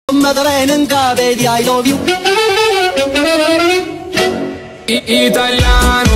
Maddalena in cave di I love you. Italiano